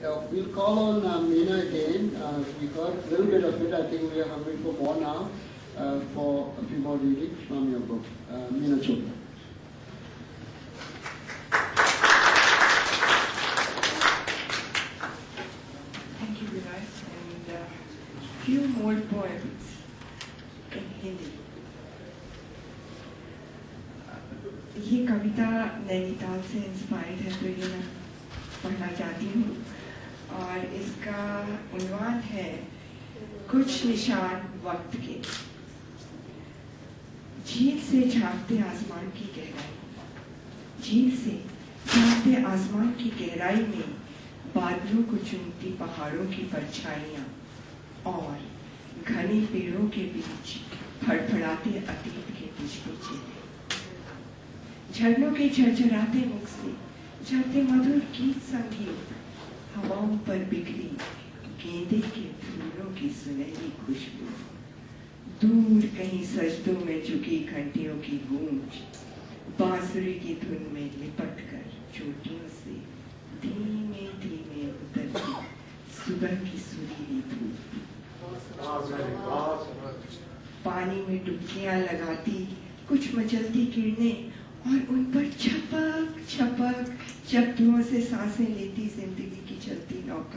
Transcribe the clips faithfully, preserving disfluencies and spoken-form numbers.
Yeah, we'll call on uh, Meena again. Uh, we got a little bit of it. I think we are hungry for more now, uh, for a few more readings from your book. Uh, Meena Chopras. Thank you, Viraj. And a uh, few more poems in Hindi. ये कविता नैनीताल से inspired है, तो ये मैं पढ़ना चाहती हूँ और इसका उन्वान है कुछ निशान वक्त के। झील से झांकते आसमान की गहराई, झील से झांकते आसमान की गहराई में बादलों को चुनती पहाड़ों की परछाइयाँ और घने पेड़ों के बीच फड़फड़ाते अतीत के पिछले चेहरे। झरनों के झरझराते मुख से झरते मधुर गीत संगीत, हवाओं पर बिखरी गेंदे के फूलों की सुनहरी खुशबू, दूर कहीं सजदों में झुकी घंटियों की गूंज, बांसुरी की धुन में लिपट कर चोटियों से धीमे धीमे उतरती सुबह की सुरीली धूप, पानी में डुबकियां लगाती कुछ मचलती किरणें और उन पर छपक छपक चप्पुओं से सांसें लेती जिंदगी की चलती नौका।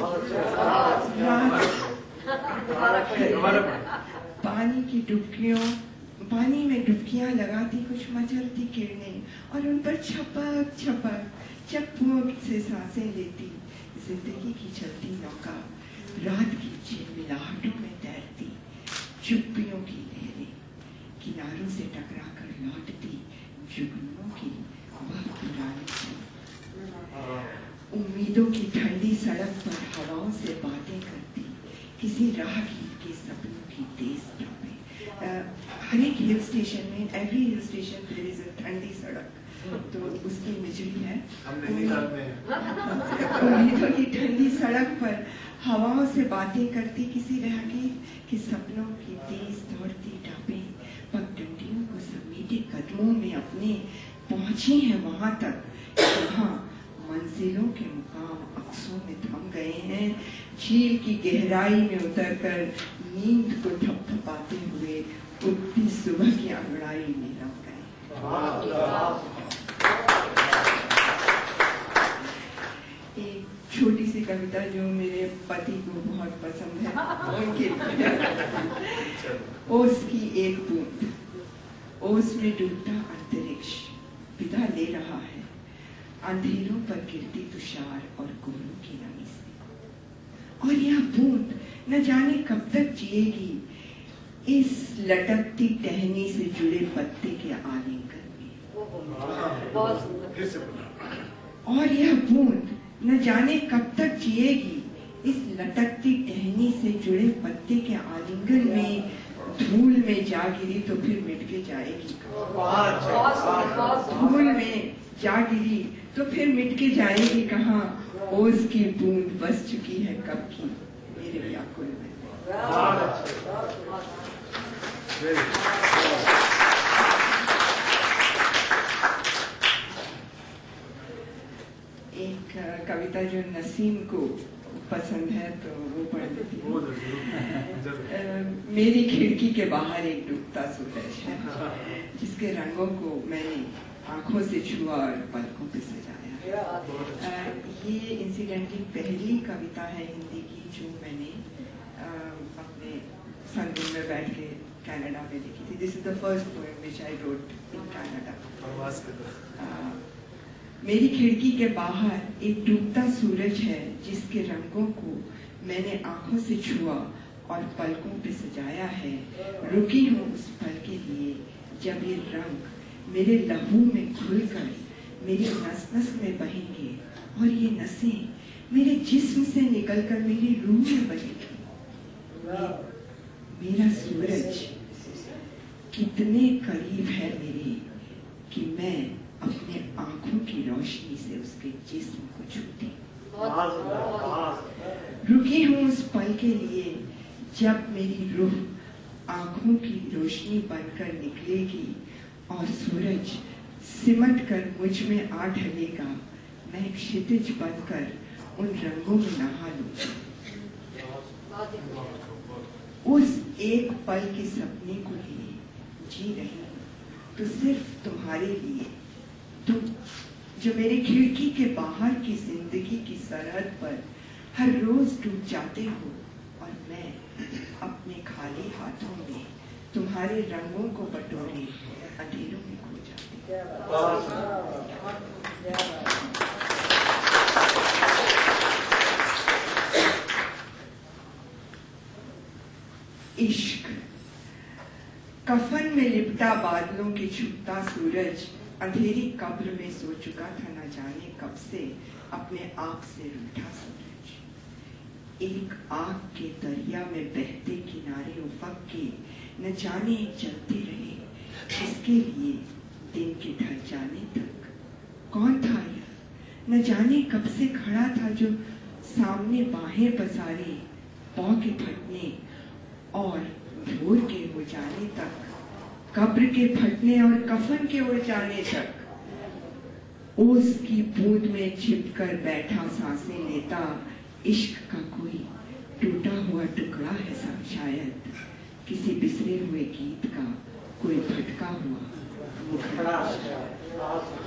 पानी की डुबकियों पानी में डुबकियां लगाती कुछ मचलती किरणें और उन पर छपक छपक चप्पुओं से सांसें लेती जिंदगी की चलती नौका। रात की झिलमिलाहटों में तैरती चुप्पियों की लहरें, किनारों से टकरा कर लौटती जुगनुओं की वह पुरानी सी, उम्मीदों की ठंडी सड़क पर हवाओं से बातें करती किसी राहगीर के सपनों की तेज टप्पे। हर एक हिल स्टेशन में, every hill station there is a ठंडी सड़क, तो उसकी इमेजरी है। उम्मीदों की ठंडी सड़क पर हवाओं से बातें करती किसी राहगीर के सपनों की तेज दौड़ती टापें पगडंडियों को समेटे कदमों में अपने पहुंची हैं वहां तक जहां मंजिलों के मुकाम अक्सों में थम गए हैं। झील की गहराई में उतरकर नींद को थपथपाते हुए उठती सुबह की अंगड़ाई में रम गए। एक छोटी सी कविता जो मेरे पति को बहुत पसंद है, उनके ओस की एक बूंद। ओस में डूबता अंतरिक्ष विदा ले रहा है अंधेरों पर गिरती तुषार और कोहरों की नमी से, और यह बूंद न जाने कब तक जिएगी इस लटकती टहनी से जुड़े पत्ते के आलिंगन में। और यह बूंद न जाने कब तक जिएगी इस लटकती टहनी से जुड़े पत्ते के आलिंगन में। धूल में जा गिरी तो फिर मिट के जाएगी, धूल में जा गिरी तो फिर मिट के जाएगी कहाँ। ओस की बूंद बस चुकी है कब की मेरे व्याकुल में। एक कविता जो नसीम को पसंद है तो वो पढ़ लेती हूँ। मेरी खिड़की के बाहर एक डूबता सूरज है जिसके रंगों को मैंने आंखों से छुआ और पलकों पे सजाया। आ, ये इंसिडेंटली पहली कविता है हिंदी की जो मैंने आ, अपने संगम में बैठ के कनाडा में लिखी थी। This is the first poem which I wrote in Canada. मेरी खिड़की के बाहर एक डूबता सूरज है जिसके रंगों को मैंने आंखों से छुआ और पलकों पे सजाया है। रुकी हूँ उस पल के लिए जब ये रंग मेरे लहू में घुलकर मेरी नस नस में बहेंगे और ये नसें मेरे जिस्म से निकलकर मेरी रूह में बहेंगी। मेरा सूरज कितने करीब है मेरे कि मैं अपने आंखों की रोशनी से उसके जिस्म को छूती। रुकी हूँ उस पल के लिए जब मेरी रूह आंखों की रोशनी बनकर निकलेगी और सूरज सिमट कर मुझ में आ ढलेगा। मैं क्षितिज बनकर उन रंगों में नहा लूं। उस एक पल के सपने को लिए जी रही हूं, तो सिर्फ तुम्हारे लिए, तुम जो मेरे खिड़की के बाहर की जिंदगी की सरहद पर हर रोज डूब जाते हो, और मैं अपने खाली हाथों में तुम्हारे रंगों को बटोरे अंधेरों में खो जाती हूं। इश्क कफन में लिपटा बादलों के छुपता सूरज अंधेरी कब्र में सो चुका था, न जाने कब से अपने आप से रूठा सूरज। एक आग के दरिया में बहते किनारे उफक के न जाने चलते रहे, इसके लिए दिन के ढल जाने तक। कौन था यह, न जाने कब से खड़ा था, जो सामने बाहें पसारे पांव के फटने और भोर के हो जाने तक, कब्र के फटने और कफन के उड़ जाने तक ओस की बूंद में छिपकर बैठा सांसें लेता। इश्क का कोई टूटा हुआ टुकड़ा है सब, शायद किसी बिसरे हुए गीत का कोई भटका हुआ मुखड़ा।